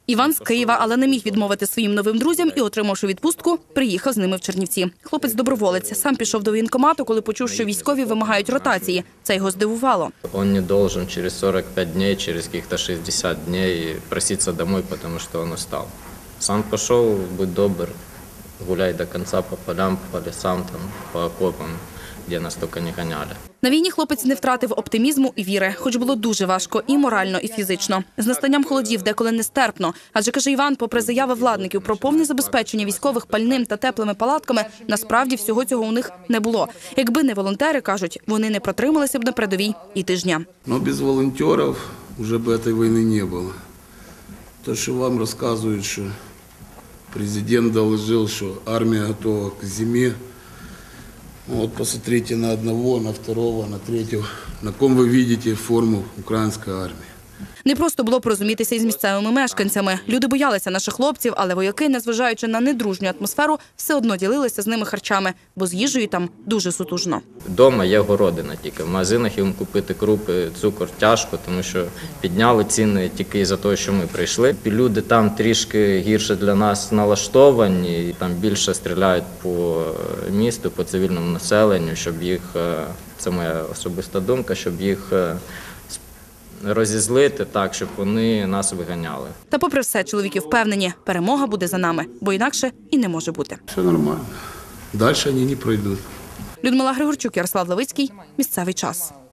Іван з Києва, але не міг відмовити своїм новим друзям і, отримавши відпустку, приїхав з ними в Чернівці. Хлопець доброволець. Сам пішов до воєнкомату, коли почув, що військові вимагають ротації. Це його здивувало. Он не должен через 45 дней, через каких-то 60 дней проситься домой, потому что он устал. Сам пошел, будь добр, гуляй до конца по полям, по лесам, там, по окопам, где нас только не гоняли. На війні хлопець не втратив оптимізму і віри, хоч було дуже важко і морально, і фізично. З настанням холодів деколи нестерпно. Адже, каже Іван, попри заяви владників про повне забезпечення військових пальним та теплими палатками, насправді всього цього у них не було. Якби не волонтери, кажуть, вони не протрималися б на передовій і тижня. Но без волонтерів вже б цієї війни не було. То, що вам розказують, що президент доложив, що армія готова к зимі. Вот посмотрите на одного, на второго, на третьего. На ком вы видите форму украинской армии? Не просто було порозумітися із місцевими мешканцями. Люди боялися наших хлопців, але вояки, незважаючи на недружню атмосферу, все одно ділилися з ними харчами, бо з їжею там дуже сутужно. Дома є городина тільки. В магазинах їм купити крупи, цукор тяжко, тому що підняли ціни тільки із-за того, що ми прийшли. Люди там трішки гірше для нас налаштовані, там більше стріляють по місту, по цивільному населенню, щоб їх, це моя особиста думка, щоб їх розізлити так, щоб вони нас виганяли. Та попри все, чоловіки впевнені, перемога буде за нами, бо інакше і не може бути. Все нормально. Дальше они не пройдут. Людмила Григорчук, Ярослав Левицький. Місцевий час.